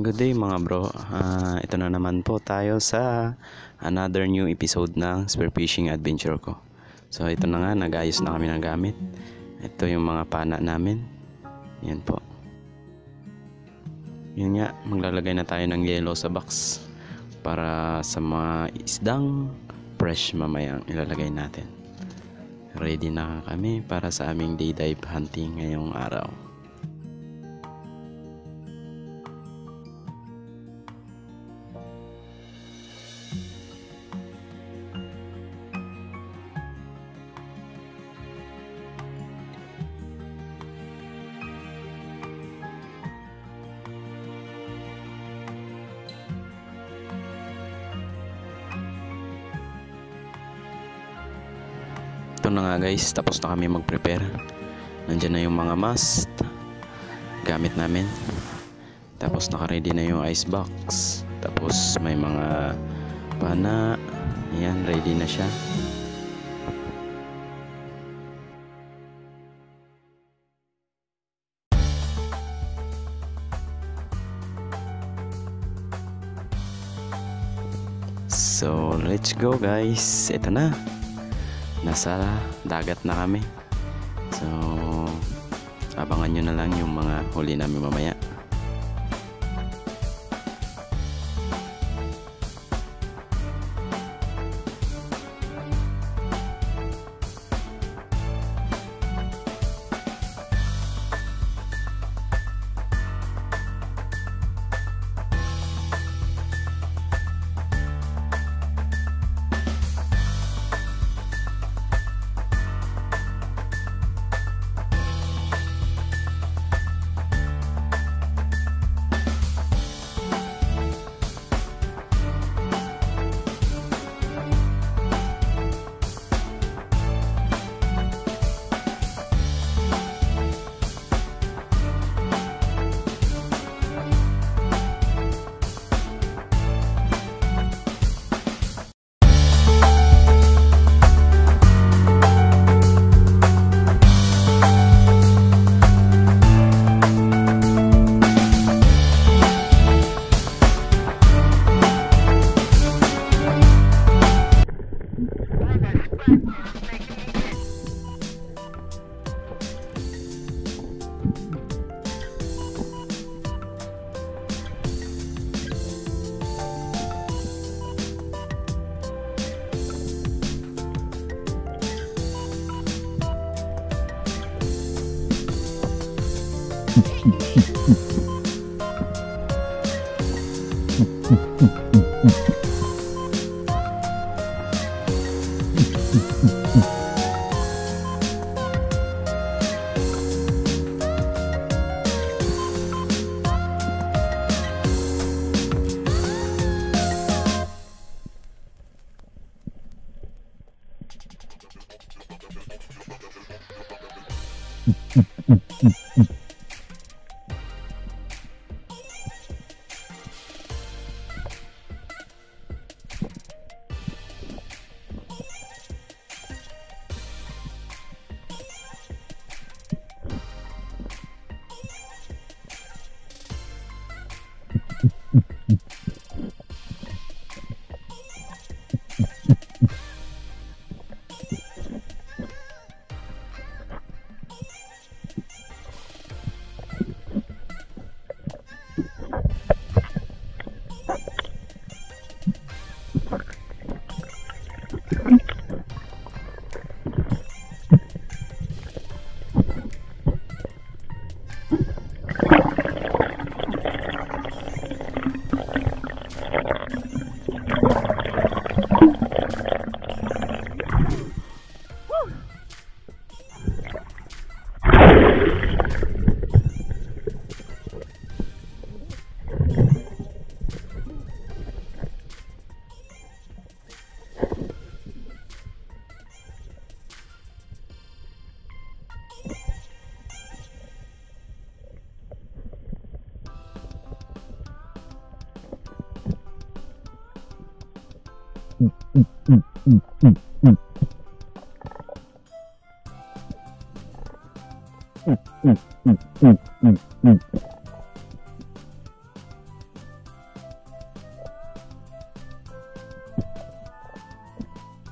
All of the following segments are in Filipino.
Good day mga bro. Ito na naman po tayo sa another new episode ng spearfishing adventure ko. So ito na nga, nag-ayos na kami ng gamit. Ito yung mga pana namin. Yan po. Yun nga, maglalagay na tayo ng yellow sa box para sa mga isdang fresh mamayang ilalagay natin. Ready na kami para sa aming day dive hunting ngayong araw. Ito na nga guys, tapos na kami mag-prepare. Nandyan na yung mga mast gamit namin. Tapos naka-ready na yung ice box. Tapos may mga pana. Yan, ready na siya. So, let's go guys. Ito na. Nasa dagat na kami. So abangan nyo na lang yung mga huli namin mamaya.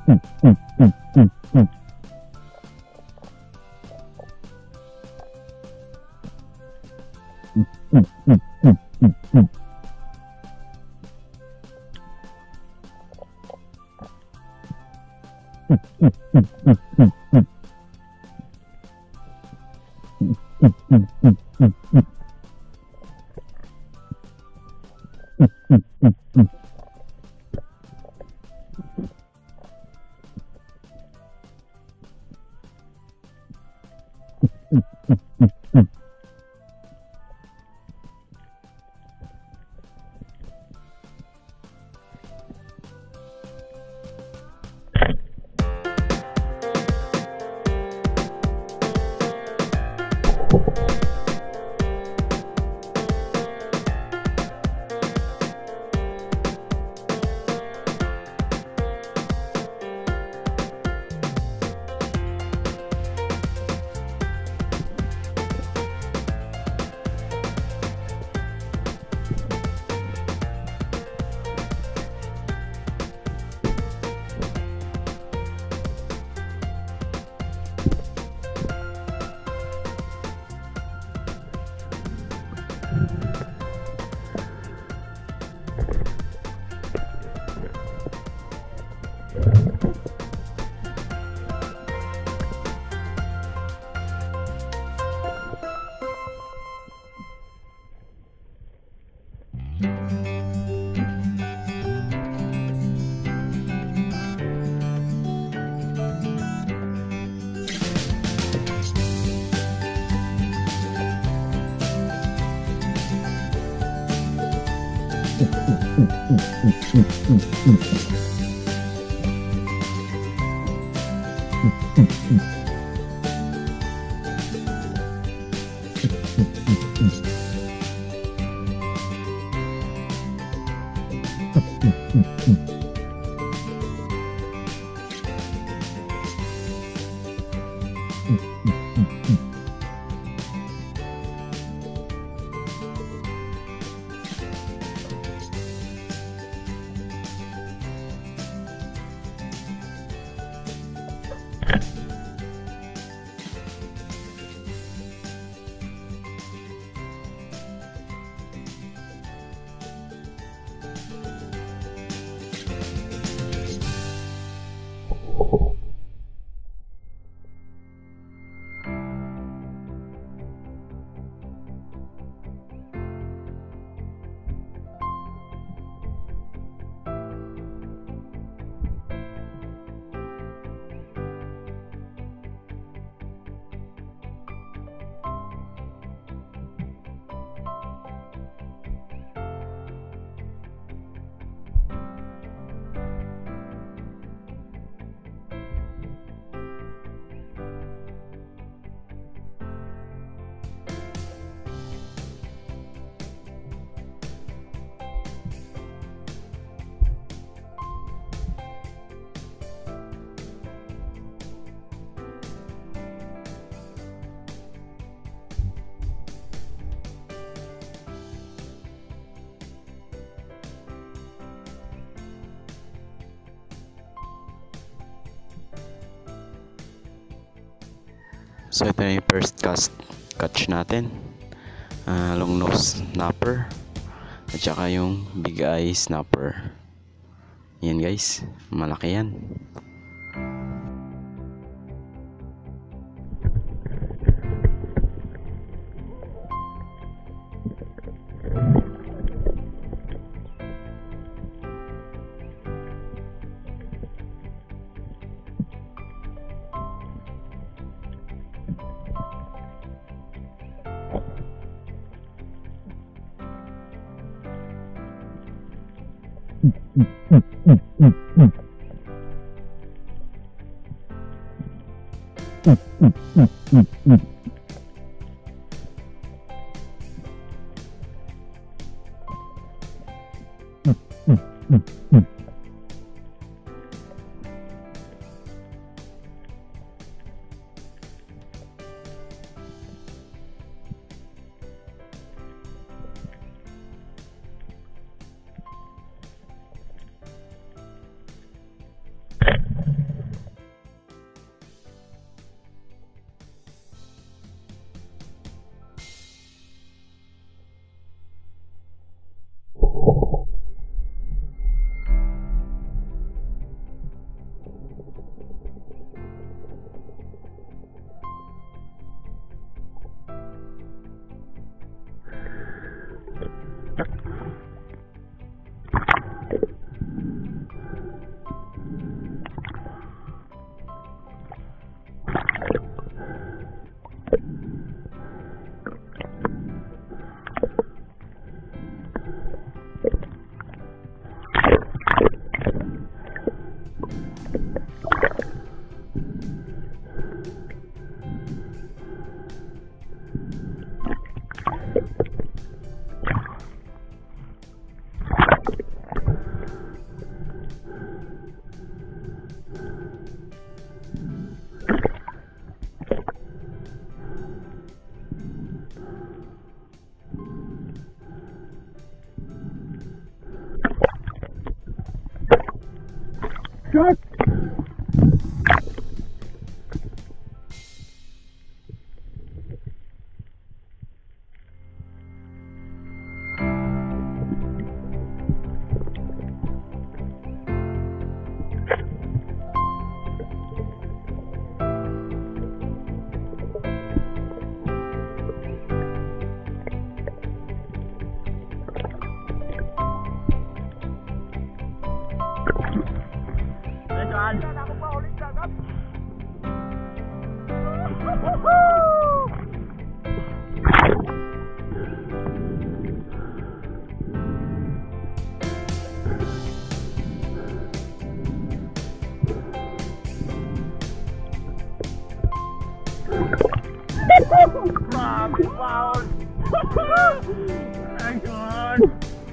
So ito na yung first catch natin, long nose snapper at saka yung big eye snapper. Yan guys, malaki yan. Shot! Ako pa ulit dagat. Grabe, foul! Ayun!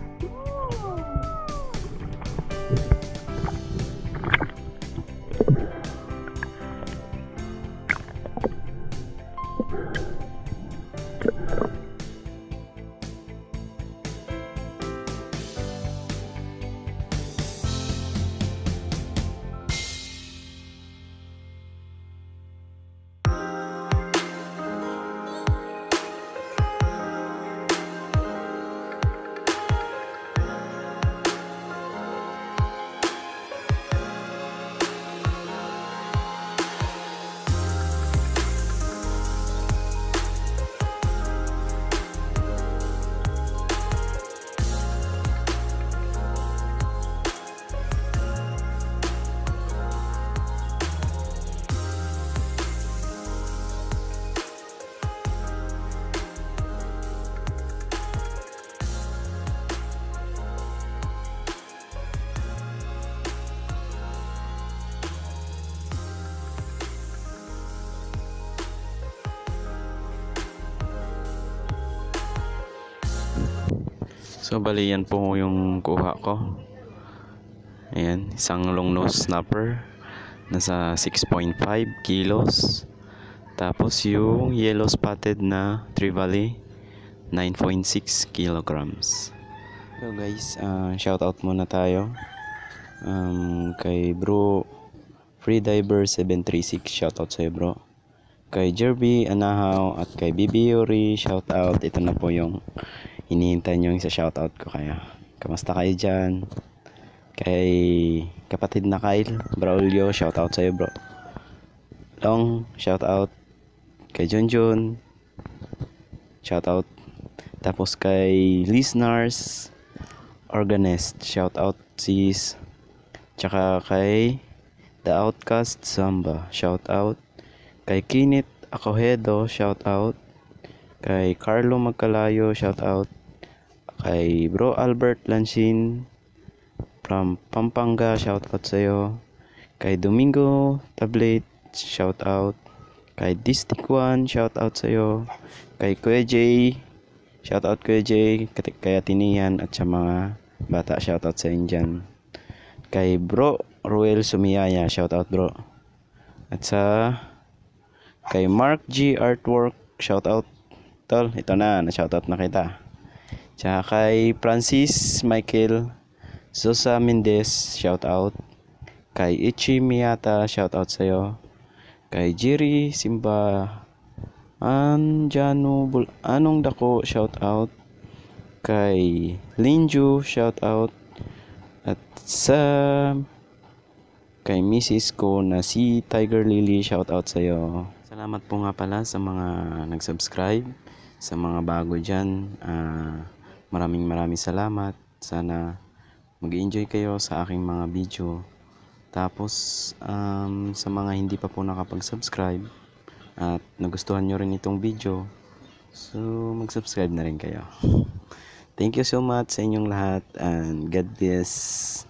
So bali yan po yung kuha ko. Ayan, isang long nose snapper. Nasa 6.5 kilos. Tapos yung yellow spotted na Trevally 9.6 kilograms. So guys, shout out muna tayo kay bro FreeDiver 736, shout out sa'yo bro. Kay Jerby Anahaw at kay behaviour, shout out. Ito na po yung hinihintay nyo sa shout out ko. Kaya kamusta kayo dyan? Kay kapatid na Kyle Braulio, shout out sa'yo bro. Long, shout out. Kay Junjun, shout out. Tapos kay listeners Organist, shout out sis. Tsaka kay The Outcast Samba, shout out. Kay Kinit Acohedo, shout out. Kay Carlo Magkalayo, shout out. Kay Bro Albert Lansin from Pampanga, shout out sa'yo. Kay Domingo Tablet, shout out. Kay Distic One, shout out sa'yo. Kay Kuya Jay, shout out Kuya Jay. Kay Atinian at sa mga bata, shout out sa Indian. Kay Bro Ruel Sumiyaya, shout out bro. At sa kay Mark G Artwork, shout out tol. Ito na shout out na kita. Tsaka kay Francis Michael Sosa Mendez, shout out. Kay Ichi Miyata, shout out sa'yo. Kay Jiri Simba Anjano Anong Dako, shout out. Kay Linju, shout out. At sa kay Mrs. ko na si Tiger Lily, shout out sa'yo. Salamat po nga pala sa mga nag-subscribe, sa mga bago dyan. Maraming salamat. Sana mag-enjoy kayo sa aking mga video. Tapos sa mga hindi pa po nakapag-subscribe at nagustuhan nyo rin itong video, so mag-subscribe na rin kayo. Thank you so much sa inyong lahat and God bless.